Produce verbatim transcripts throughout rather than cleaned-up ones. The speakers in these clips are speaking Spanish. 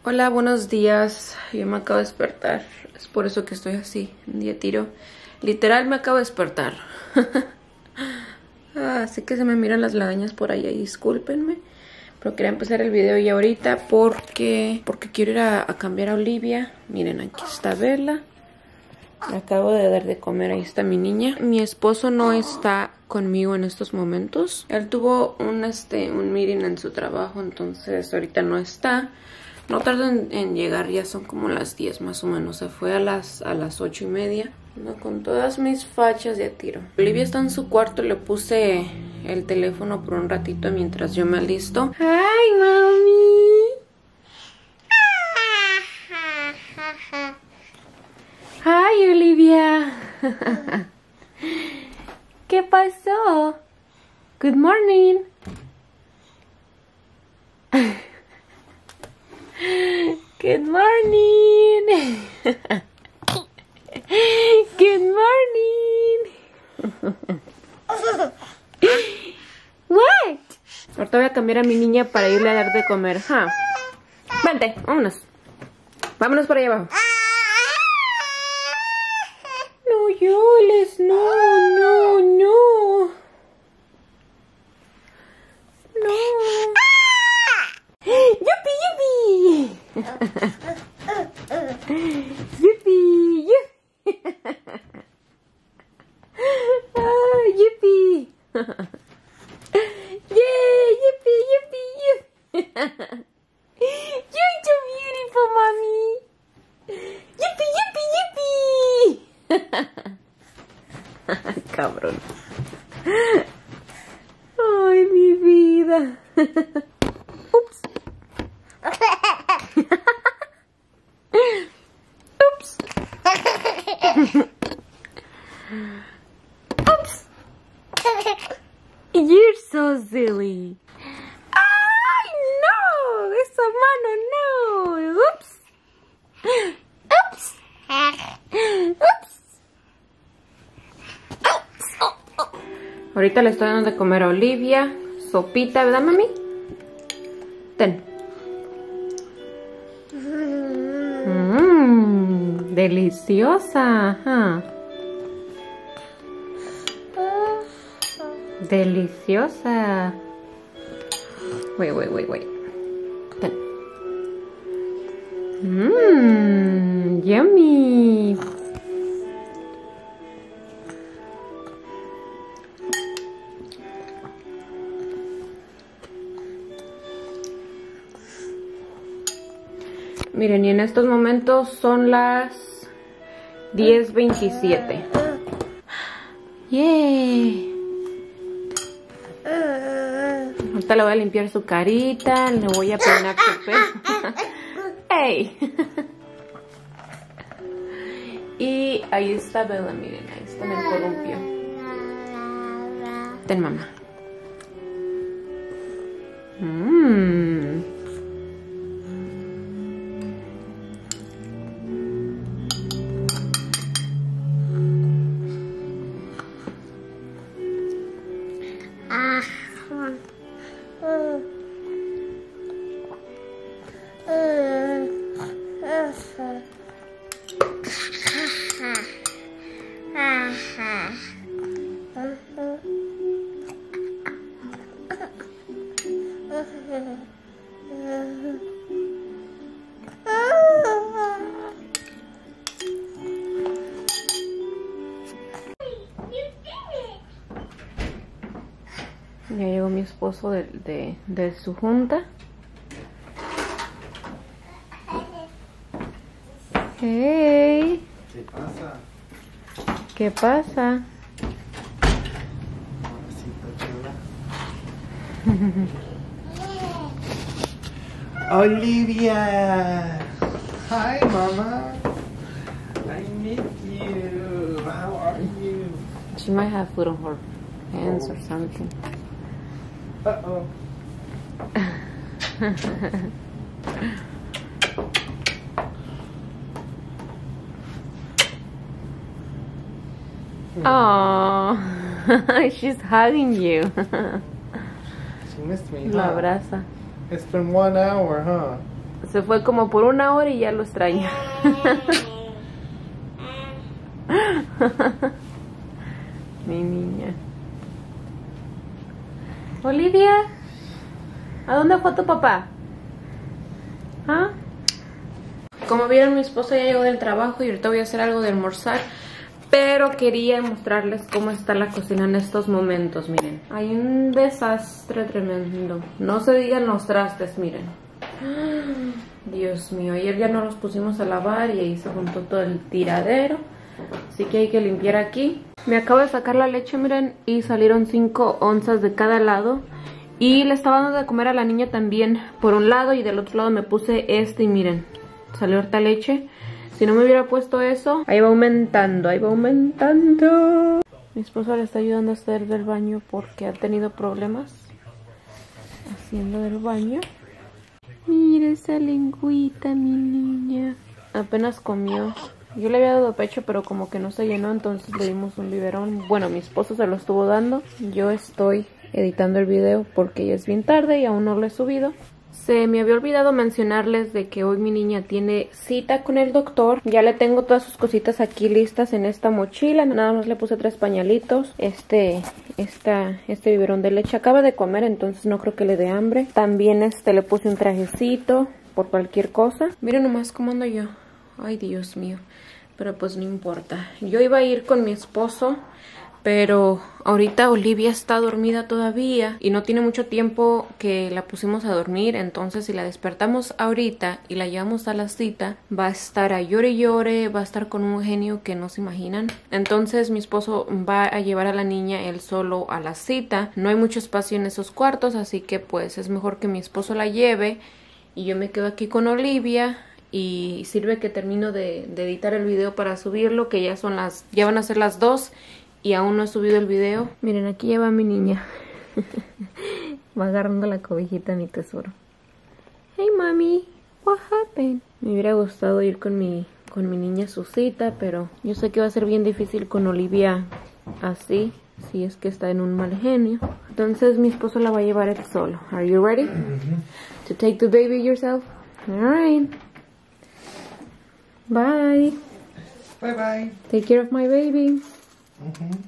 Hola, buenos días. Yo me acabo de despertar. Es por eso que estoy así, en día tiro. Literal me acabo de despertar. ah, así que se me miran las lagañas por ahí, discúlpenme. Pero quería empezar el video ya ahorita porque, porque quiero ir a, a cambiar a Olivia. Miren, aquí está Bella. Le acabo de dar de comer, ahí está mi niña. Mi esposo no está conmigo en estos momentos. Él tuvo un, este, un meeting en su trabajo, entonces ahorita no está. No tarda en, en llegar, ya son como las diez más o menos. Se fue a las, a las ocho y media. No, con todas mis fachas de tiro. Olivia está en su cuarto, le puse el teléfono por un ratito mientras yo me alisto. ¡Ay, mami! ¡Ay, Olivia! ¿Qué pasó? Good morning. Good morning. Good morning. What? Ahorita voy a cambiar a mi niña para irle a dar de comer. Huh? Vente, vámonos. Vámonos para allá abajo. No llores, no, no, no. No. ¡Yupi, yupi! ¡Yupi, yupi! ¡Ah, yupi! ¡Yay! ¡Yupi, yupi, yupi! ¡You're so beautiful, mami! ¡Yupi, yupi, yupi! Cabrón. ¡Ay, mi vida! Ups. Ups. Ups. You're so silly. Ay, no. Esa mano no. Ups. Ups. Ups. Ahorita le estoy dando de comer a Olivia. Sopita, ¿verdad, mami? Ten. Mmm, deliciosa. Huh? Deliciosa. Wait, wait, wait, wait. Ten. Mmm, yummy. Miren, y en estos momentos son las diez veintisiete. ¡Yay! Ahorita le voy a limpiar su carita, le voy a peinar su pelo. ¡Hey! Y ahí está Bella, miren, ahí está en el columpio. Ten, mamá. Mmm. Ya llegó mi esposo de, de, de su junta. Hey. ¿Qué pasa? ¿Qué pasa? Olivia! Hi, Mama! I miss you! How are you? She might have food on her hands or something. Uh-oh. Oh, she's hugging you. She missed me, huh? La abraza. It's been one hour, huh? Se fue como por una hora y ya lo extraña. Mi niña. Olivia, ¿a dónde fue tu papá? ¿Ah? Como vieron, mi esposo ya llegó del trabajo y ahorita voy a hacer algo de almorzar. Pero quería mostrarles cómo está la cocina en estos momentos, miren. Hay un desastre tremendo. No se digan los trastes, miren. Dios mío, ayer ya no los pusimos a lavar y ahí se juntó todo el tiradero. Así que hay que limpiar aquí. Me acabo de sacar la leche, miren, y salieron cinco onzas de cada lado. Y le estaba dando de comer a la niña también por un lado y del otro lado me puse este y miren, salió harta leche. Si no me hubiera puesto eso, ahí va aumentando, ahí va aumentando. Mi esposo le está ayudando a hacer del baño porque ha tenido problemas haciendo del baño. Mira esa lengüita, mi niña. Apenas comió. Yo le había dado pecho, pero como que no se llenó, entonces le dimos un biberón. Bueno, mi esposo se lo estuvo dando. Yo estoy editando el video porque ya es bien tarde y aún no lo he subido. Se me había olvidado mencionarles de que hoy mi niña tiene cita con el doctor. Ya le tengo todas sus cositas aquí listas en esta mochila. Nada más le puse tres pañalitos. Este, esta, este biberón de leche. Acaba de comer, entonces no creo que le dé hambre. También este le puse un trajecito por cualquier cosa. Miren nomás cómo ando yo. Ay, Dios mío. Pero pues no importa. Yo iba a ir con mi esposo, pero ahorita Olivia está dormida todavía y no tiene mucho tiempo que la pusimos a dormir. Entonces si la despertamos ahorita y la llevamos a la cita, va a estar a llore y llore, va a estar con un genio que no se imaginan. Entonces mi esposo va a llevar a la niña él solo a la cita. No hay mucho espacio en esos cuartos, así que pues es mejor que mi esposo la lleve y yo me quedo aquí con Olivia. Y sirve que termino de, de editar el video para subirlo, que ya son las, ya van a ser las dos y aún no he subido el video. Miren, aquí ya va mi niña. Va agarrando la cobijita, mi tesoro. Hey mami, what happened? Me hubiera gustado ir con mi, con mi niña a su cita, pero yo sé que va a ser bien difícil con Olivia así, si es que está en un mal genio. Entonces mi esposo la va a llevar él solo. Are you ready to take the baby yourself? Alright. Bye. Bye bye. Take care of my baby. Uh-huh.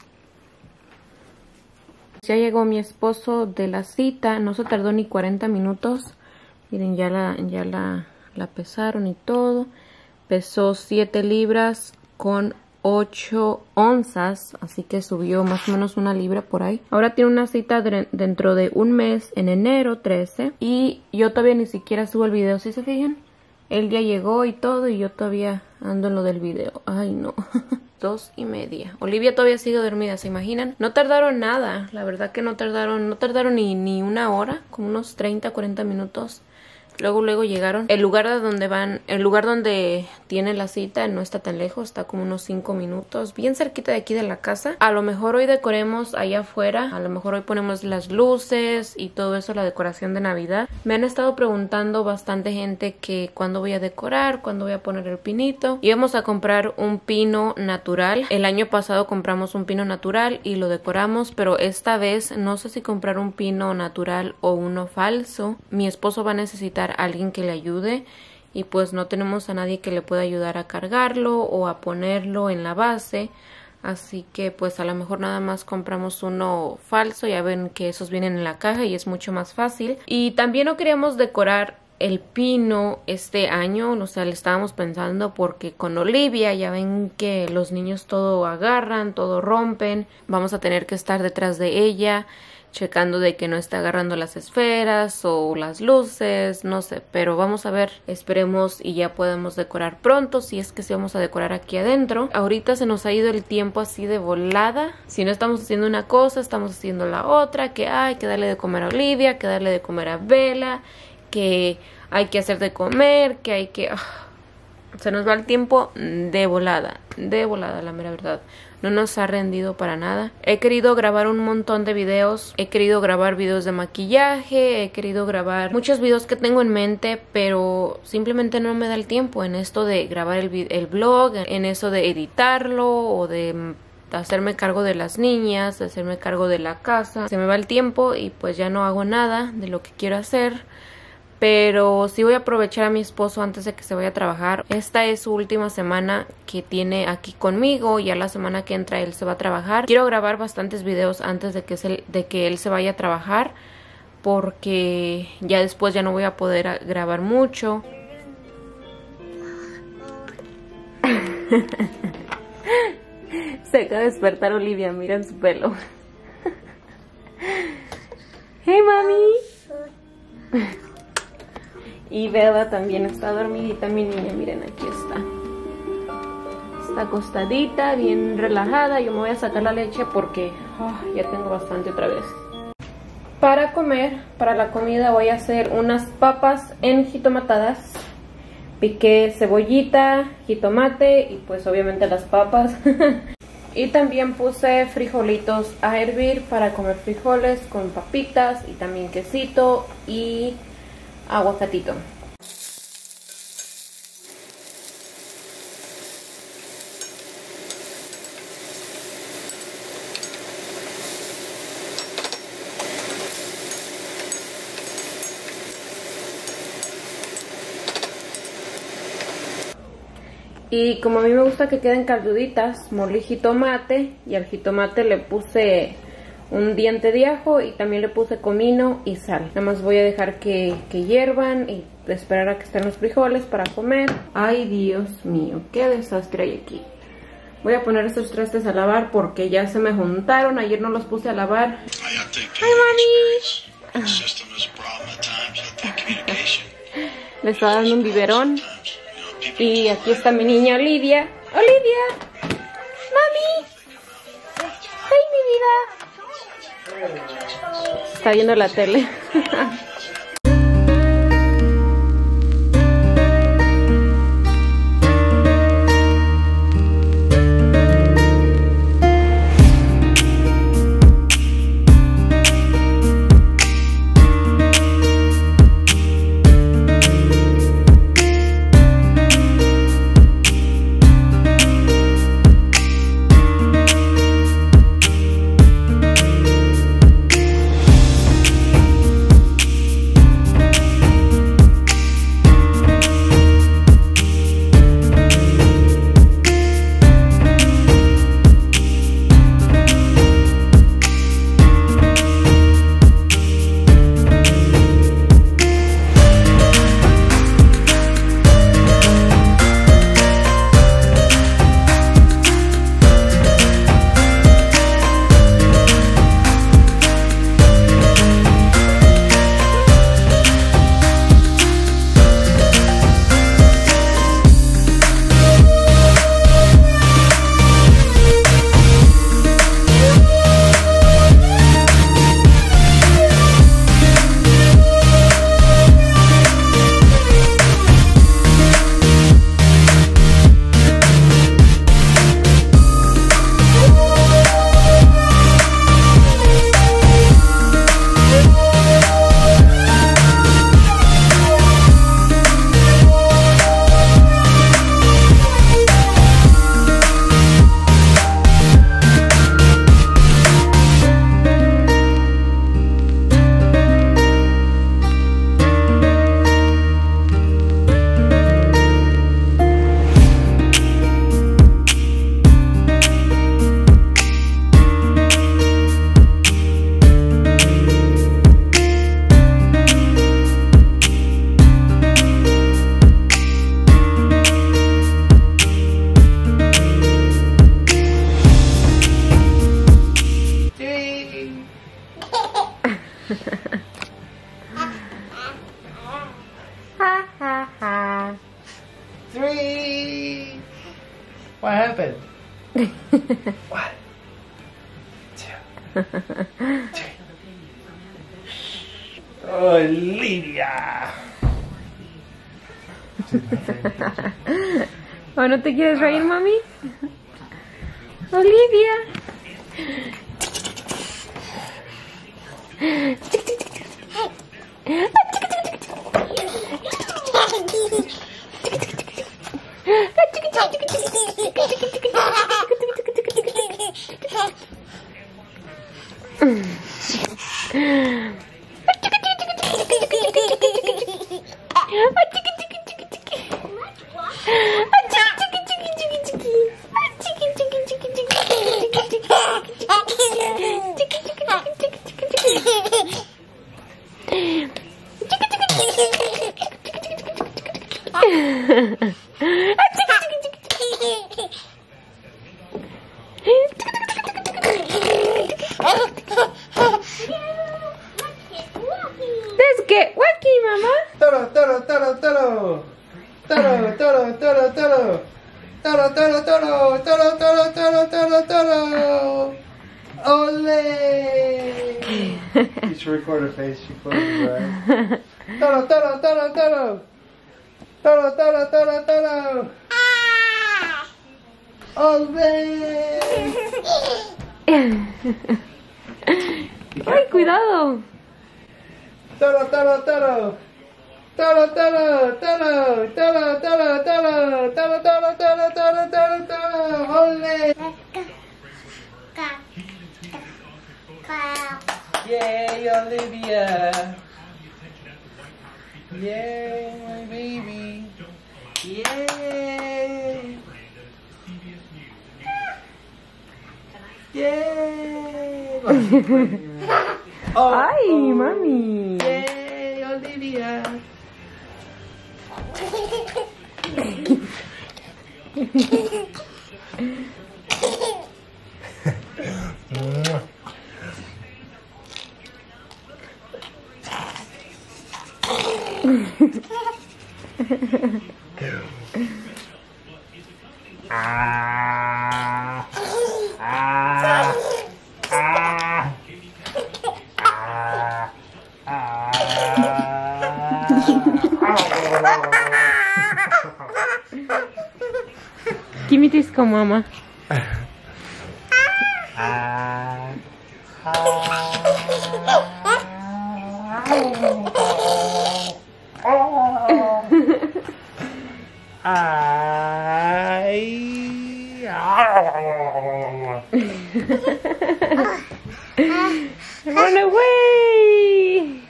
Ya llegó mi esposo de la cita. No se tardó ni cuarenta minutos. Miren, ya la, ya la, la pesaron y todo. Pesó siete libras con ocho onzas. Así que subió más o menos una libra por ahí. Ahora tiene una cita de, dentro de un mes, en enero trece. Y yo todavía ni siquiera subo el video, ¿sí se fijan? Él ya llegó y todo y yo todavía ando en lo del video. Ay, no. Dos y media. Olivia todavía sigue dormida, ¿se imaginan? No tardaron nada. La verdad que no tardaron, no tardaron ni, ni una hora. Como unos treinta, cuarenta minutos. Luego, luego llegaron. El lugar de donde van, el lugar donde tiene la cita no está tan lejos, está como unos cinco minutos, bien cerquita de aquí de la casa. A lo mejor hoy decoremos allá afuera, a lo mejor hoy ponemos las luces y todo eso, la decoración de Navidad. Me han estado preguntando bastante gente que cuándo voy a decorar, cuándo voy a poner el pinito. Íbamos a comprar un pino natural. El año pasado compramos un pino natural y lo decoramos, pero esta vez no sé si comprar un pino natural o uno falso. Mi esposo va a necesitar alguien que le ayude y pues no tenemos a nadie que le pueda ayudar a cargarlo o a ponerlo en la base, así que pues a lo mejor nada más compramos uno falso. Ya ven que esos vienen en la caja y es mucho más fácil. Y también no queríamos decorar el pino este año, o sea, le estábamos pensando porque con Olivia ya ven que los niños todo agarran, todo rompen, vamos a tener que estar detrás de ella checando de que no está agarrando las esferas o las luces, no sé, pero vamos a ver, esperemos y ya podemos decorar pronto, si es que sí vamos a decorar aquí adentro. Ahorita se nos ha ido el tiempo así de volada, si no estamos haciendo una cosa, estamos haciendo la otra, que hay que darle de comer a Olivia, que darle de comer a Bella, que hay que hacer de comer, que hay que... Uh, se nos va el tiempo de volada, de volada, la mera verdad. No nos ha rendido para nada. He querido grabar un montón de videos. He querido grabar videos de maquillaje. He querido grabar muchos videos que tengo en mente, pero simplemente no me da el tiempo en esto de grabar el, el vlog, en eso de editarlo o de hacerme cargo de las niñas, de hacerme cargo de la casa. Se me va el tiempo y pues ya no hago nada de lo que quiero hacer. pero sí voy a aprovechar a mi esposo antes de que se vaya a trabajar. Esta es su última semana que tiene aquí conmigo. Ya la semana que entra él se va a trabajar. Quiero grabar bastantes videos antes de que, se, de que él se vaya a trabajar, porque ya después ya no voy a poder grabar mucho. Se acaba de despertar Olivia, miren su pelo. Hey mami. Y Bella también está dormidita, mi niña, miren, aquí está. Está acostadita, bien relajada. Yo me voy a sacar la leche porque oh, ya tengo bastante otra vez. Para comer, para la comida voy a hacer unas papas enjitomatadas. Piqué cebollita, jitomate y pues obviamente las papas. Y también puse frijolitos a hervir para comer frijoles con papitas y también quesito y aguacatito. Y como a mí me gusta que queden calduditas, molí jitomate y al jitomate le puse un diente de ajo y también le puse comino y sal. Nada más voy a dejar que, que hiervan y esperar a que estén los frijoles para comer. Ay, Dios mío, qué desastre hay aquí. Voy a poner estos trastes a lavar porque ya se me juntaron. Ayer no los puse a lavar. ¡Ay, mami! Le estaba dando un biberón. Y aquí está mi niña Olivia. ¡Olivia! ¡Mami! ¡Ay, mi vida! Está viendo la tele. Three. What happened? One, two, three. Olivia. ¿O no te quieres reír, mami? Olivia. Let's get wacky, mama. Toro, toro, toro, toro. Toro, toro, toro, toro. Toro, toro, toro, toro, toro, toro, toro, toro. Ole! You should record her face. She closes her eyes. Toro, toro, toro, toro. Toro, toro, toro, toro. Ole! Ay, cuidado. Toro, toro, toro. Toro, toro, toro, toro, toro, toro, toro, toro, toro, toro, toro, toro, ole! Yay, Olivia! Yay, my baby! Yay! Yay! Oh, Ay, oh. mami. Yay, Olivia! Ah, ah, ah, ah, ah. Give me this, come, mama. Ah, Run away!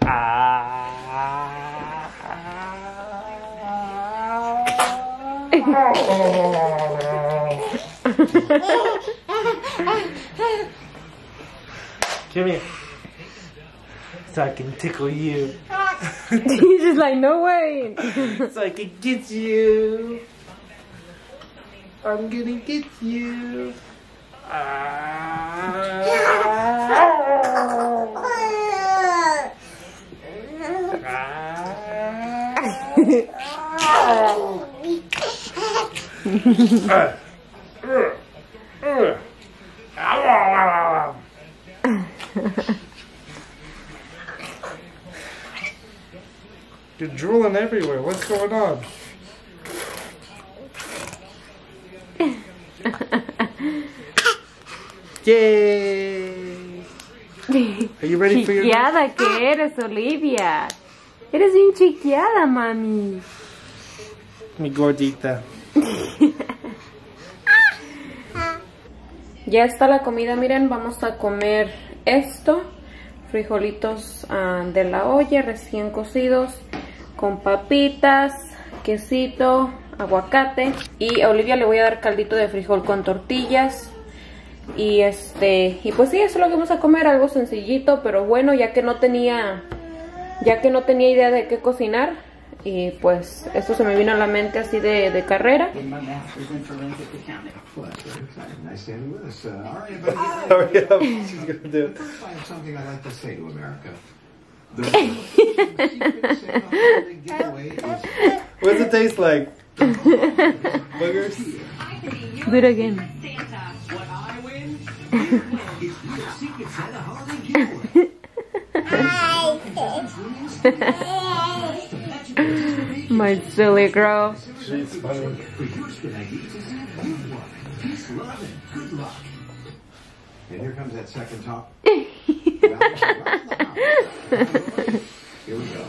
Come here. So I can tickle you. He's just like, no way. So I can get you. I'm gonna get you. You're drooling everywhere. What's going on? Yay! Are you ready for your... Chiquiada que eres, Olivia. Eres bien chiquiada, mami. Mi gordita. Ya está la comida, miren, vamos a comer esto. Frijolitos uh, de la olla, recién cocidos, con papitas, quesito, aguacate. Y a Olivia le voy a dar caldito de frijol con tortillas. Y este, y pues sí, eso es lo que vamos a comer, algo sencillito, pero bueno, ya que no tenía, ya que no tenía idea de qué cocinar. Y pues esto se me vino a la mente así de, de carrera. Oh yeah, she's gonna do it. Something I like to say to America. What does it taste like? Boogers? Do it again. What I win, you win. It's the Secret Santa holiday giveaway. My silly girl. She's funny. For your spin I D to Santa, you won. Peace, love, and good luck. And here comes that second top. Here we go.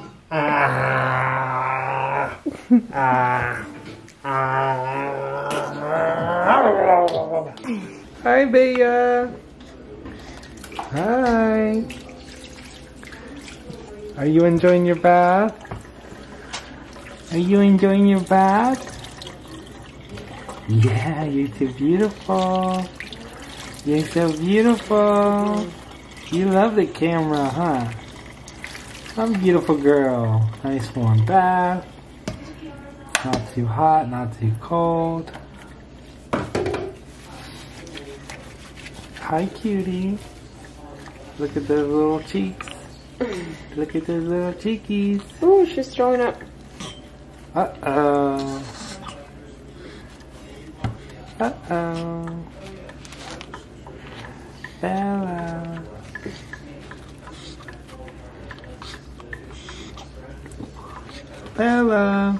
Ah, ah, ah. Hi, Bea. Hi. Are you enjoying your bath? Are you enjoying your bath? Yeah, you're so beautiful. You're so beautiful. You love the camera, huh? I'm a beautiful girl. Nice warm bath. Not too hot, not too cold. Hi, cutie. Look at those little cheeks. Look at those little cheekies. Oh, she's throwing up. Uh-oh. Uh-oh. Bella. Bella.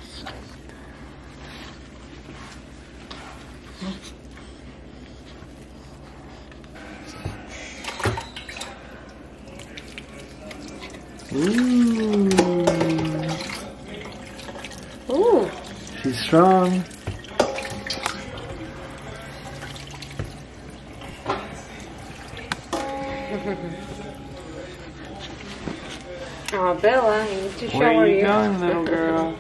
Ooh. Ooh. She's strong. Oh, Bella, I need to Where shower are you you. going, little girl?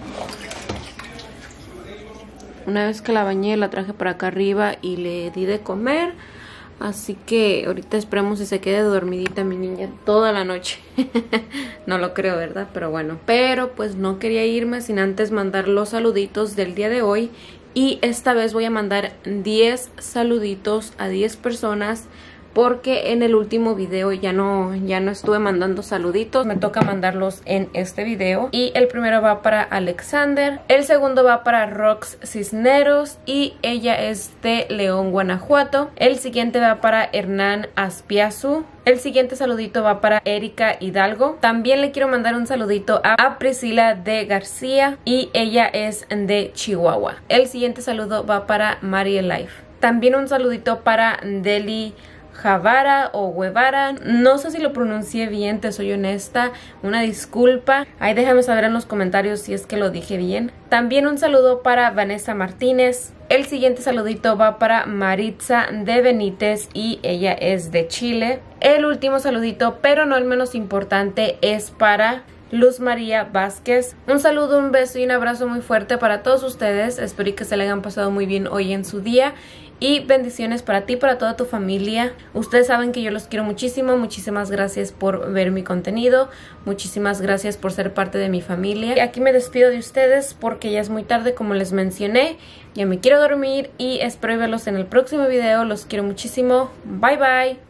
Una vez que la bañé, la traje para acá arriba y le di de comer. Así que ahorita esperemos si se quede dormidita mi niña toda la noche. No lo creo, ¿verdad? Pero bueno. Pero pues no quería irme sin antes mandar los saluditos del día de hoy. Y esta vez voy a mandar diez saluditos a diez personas. Porque en el último video ya no, ya no estuve mandando saluditos. Me toca mandarlos en este video. Y el primero va para Alexander. El segundo va para Rox Cisneros. Y ella es de León, Guanajuato. El siguiente va para Hernán Aspiazu. El siguiente saludito va para Erika Hidalgo. También le quiero mandar un saludito a, a Priscila de García. Y ella es de Chihuahua. El siguiente saludo va para Marie Life. También un saludito para Deli Javara o Guevara, no sé si lo pronuncié bien, te soy honesta, una disculpa. Ahí déjame saber en los comentarios si es que lo dije bien. También un saludo para Vanessa Martínez. El siguiente saludito va para Maritza de Benítez y ella es de Chile. El último saludito, pero no el menos importante, es para Luz María Vázquez. Un saludo, un beso y un abrazo muy fuerte para todos ustedes. Espero que se le hayan pasado muy bien hoy en su día. Y bendiciones para ti y para toda tu familia. Ustedes saben que yo los quiero muchísimo. Muchísimas gracias por ver mi contenido. Muchísimas gracias por ser parte de mi familia. Y aquí me despido de ustedes porque ya es muy tarde, como les mencioné. Ya me quiero dormir y espero verlos en el próximo video. Los quiero muchísimo. Bye bye.